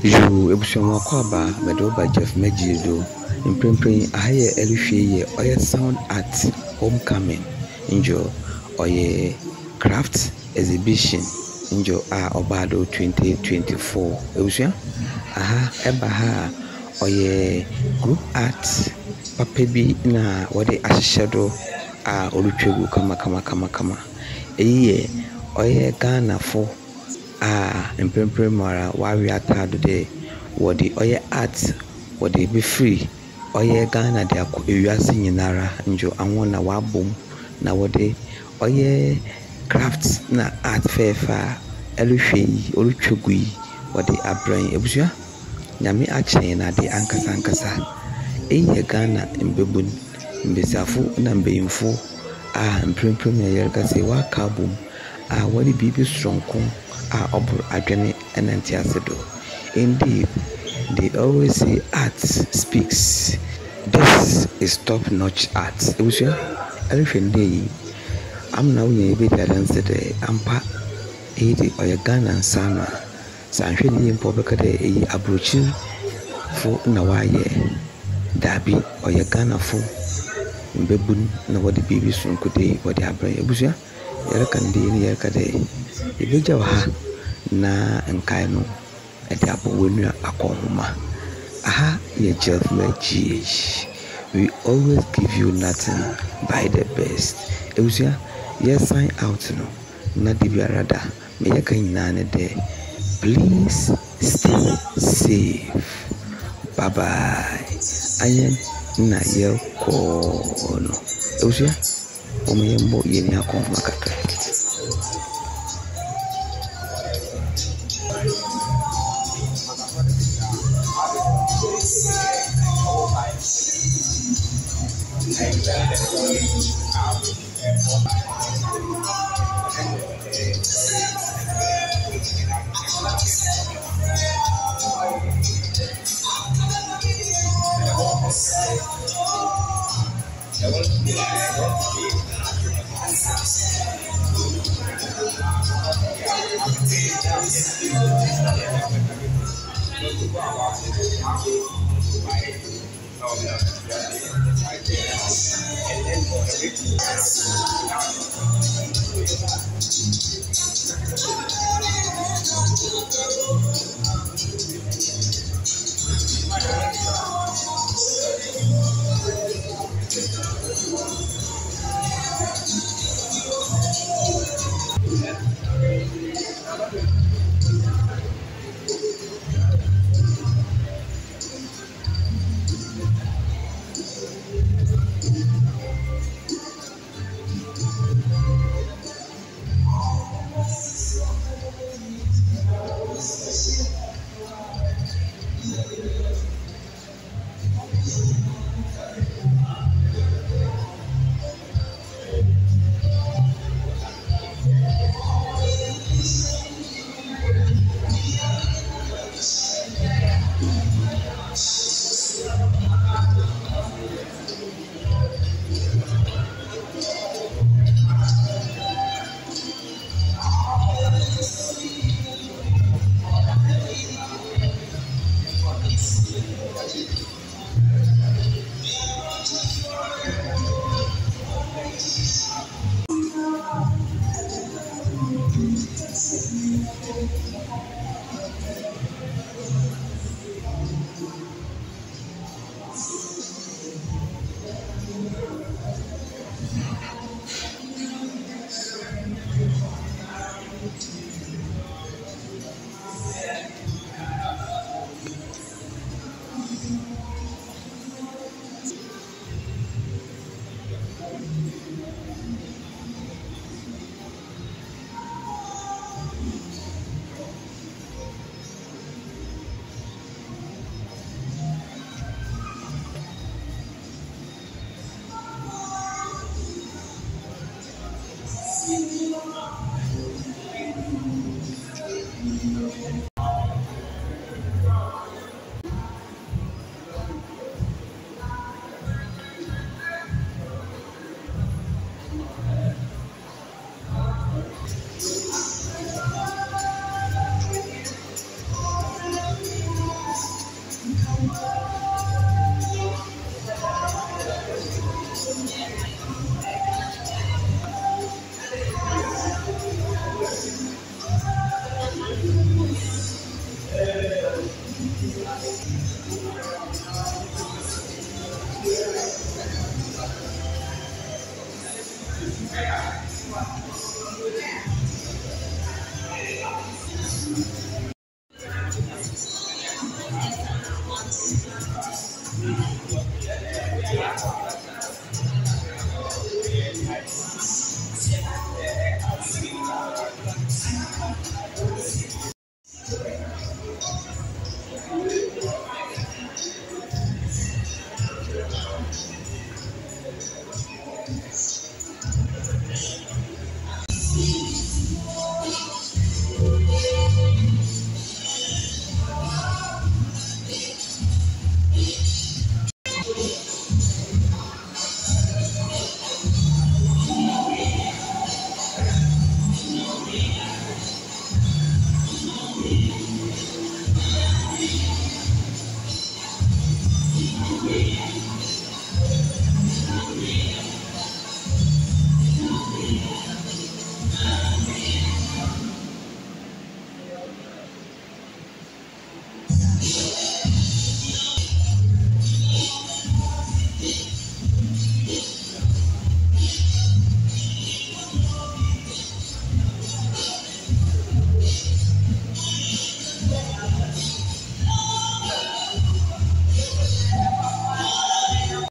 Yo, ebusuamu akwaba medoba Jeff Mejido. Imprempren aye elihwe oye sound at homecoming. Injo oye craft exhibition. Injo obado 2024. Ebusua eba ha oye group art papa bi na wode ahyedo olutwegu kama. Eyiye oye Ghana fo imprempren mara wawe atado de wode oye art wode be free oye Ghana de akọ ewiase nyinara njo anwo na wabom na wode oye craft na art fefa elhwe olutwegu yi wode abran ebusua nyame achen na de ankasa eyi Ghana mbebun mbesafo na mbeyimfo imprempren na yerka se wa kabom wode bibi stronko obur adwene enantiasedo. Indeed, they always say art speaks. This is top-notch art. Ebusua elhwende am na we be dance de ampa oye Ghana sana sanhwe ni mpo beka de abrochi fo na waye dabi oye Ghana fo mbebun na wode bibi stronko de wode abran ebusua yerka de ibeja ha na nkai no ede abowenu akonhoma ye Jeff Mejido. We always give you nothing by the best. Ebusua yes sign out no na dibiarada me yeka nyina de please stay safe. Bye bye. Ayen na ye ko no ebusua omeyembo yeni akonhoma kakra.